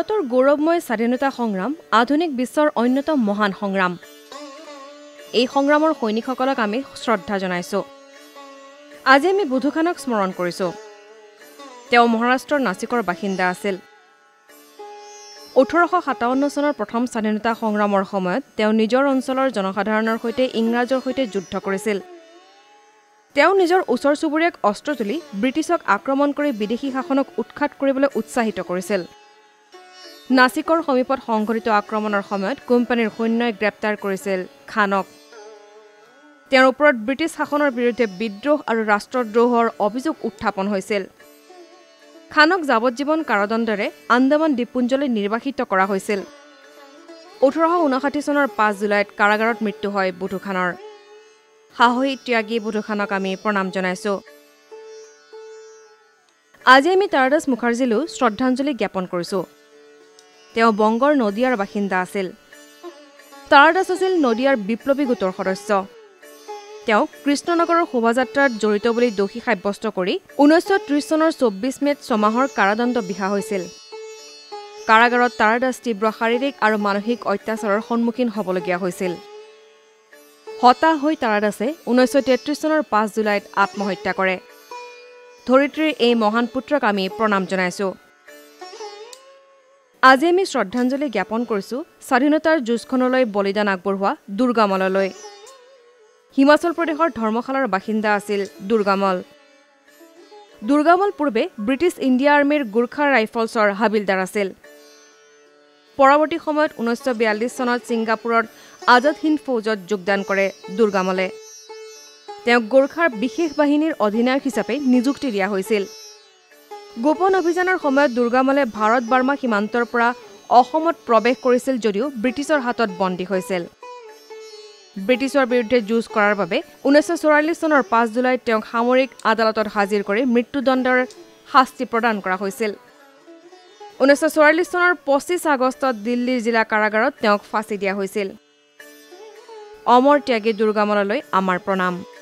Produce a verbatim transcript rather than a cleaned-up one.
ভাৰতৰ গৌৰৱময় স্বাধীনতা সংগ্ৰাম আধুনিক বিশ্বৰ অন্যতম মহান সংগ্ৰাম। এই সংগ্ৰামৰ সৈনিকসকলক আমি শ্ৰদ্ধা জনাইছো। আজি আমি বুধু খানক স্মৰণ কৰিছো। তেওঁ মহাৰাষ্ট্ৰৰ নাছিকৰ বাসিন্দা আছিল। ওঠৰশ সাতাৱন্ন চনৰ প্ৰথম স্বাধীনতা সংগ্ৰামৰ সময়ত তেওঁ নিজৰ অঞ্চলৰ জনসাধাৰণৰ সৈতে ইংৰাজৰ সৈতে যুদ্ধ কৰিছিল। তেওঁ নিজৰ ওচৰ চুবুৰীয়াক অস্ত্ৰ তুলি ব্ৰিটিছক আক্ৰমণ কৰি বিদেশী শাসনক উৎখাত কৰিবলৈ উৎসাহিত কৰিছিল। নাছিকৰ সমীপত সংঘটিত আক্ৰমণৰ সময়ত কোম্পানীৰ সৈন্যই গ্ৰেপ্তাৰ কৰিছিল খানক। তেওঁৰ ওপৰত ব্ৰিটিছ শাসনৰ বিৰুদ্ধে বিদ্ৰোহ আৰু ৰাষ্ট্ৰদ্ৰোহৰ অভিযোগ উত্থাপন হৈছিল। খানক যাৱজ্জীৱন কাৰাদণ্ডেৰে আন্দামান দ্বীপপুঞ্জলৈ নিৰ্বাসিত কৰা হৈছিল। ওঠৰশ ঊনষাঠি চনৰ পাঁচ জুলাইত কাৰাগাৰত মৃত্যু হয় বুধু খানৰ। সাহসী ত্যাগী বুধু খানক আমি প্ৰণাম জনাইছো। আজি আমি তাৰাদাস মুখাৰ্জীলৈ শ্ৰদ্ধাঞ্জলি জ্ঞাপন কৰিছো। তেওঁ বংগৰ নদিয়াৰ বাসিন্দা আছিল। তাৰাদাস আছিল নদিয়াৰ বিপ্লৱী গোটৰ সদস্য। তেওঁ কৃষ্ণনগৰৰ শোভাযাত্ৰাত জড়িত বুলি দোষী সাব্যস্ত কৰি ঊনৈছশ ত্ৰিছ চনৰ চৌব্বিছ মেত ছমাহৰ কাৰাদণ্ড বিহা হৈছিল। কাৰাগাৰত তাৰাদাস তীব্ৰ শাৰীৰিক আৰু মানসিক অত্যাচাৰৰ সন্মুখীন হ'বলগীয়া হৈছিল। হতাশ হৈ তাৰাদাসে ঊনৈছশ তেত্ৰিছ চনৰ পাঁচ জুলাইত আত্মহত্যা কৰে। ধৰিত্ৰীৰ এই মহান পুত্ৰক আমি প্ৰণাম জনাইছো। আজি আমি শ্ৰদ্ধাঞ্জলি জ্ঞাপন কৰিছো স্বাধীনতাৰ যুঁজখনলৈ বলিদান আগবঢ়োৱা দুৰ্গা মল্ললৈ। হিমাচল প্ৰদেশৰ ধৰ্মশালাৰ বাসিন্দা আছিল দুৰ্গামল। দুৰ্গামল পূৰ্বে ব্ৰিটিছ ইণ্ডিয়া আৰ্মীৰ গোৰ্খা ৰাইফলছৰ হাবিলদাৰ আছিল। পৰৱৰ্তী সময়ত ঊনৈছশ বিয়াল্লিছ চনত ছিংগাপুৰত আজাদ হিন্দ ফৌজত যোগদান কৰে দুৰ্গামলে। তেওঁক গোৰ্খাৰ বিশেষ বাহিনীৰ অধিনায়ক হিচাপে নিযুক্তি দিয়া হৈছিল। গোপন অভিযানৰ সময়ত দুৰ্গামলে ভাৰত বাৰ্মা সীমান্তৰ পৰা অসমত প্ৰৱেশ কৰিছিল যদিও ব্ৰিটিছৰ হাতত বন্দী হৈছিল। ব্ৰিটিছৰ বিৰুদ্ধে যুঁজ কৰাৰ বাবে ঊনৈছশ চৌৰাল্লিছ চনৰ পাঁচ জুলাইত তেওঁক সামৰিক আদালতত হাজিৰ কৰি মৃত্যুদণ্ডৰ শাস্তি প্ৰদান কৰা হৈছিল। ঊনৈছশ চৌৰাল্লিছ চনৰ পঁচিছ আগষ্টত দিল্লীৰ জিলা কাৰাগাৰত তেওঁক ফাঁচি দিয়া হৈছিল। অমৰ ত্যাগী দুৰ্গামললৈ আমাৰ প্ৰণাম।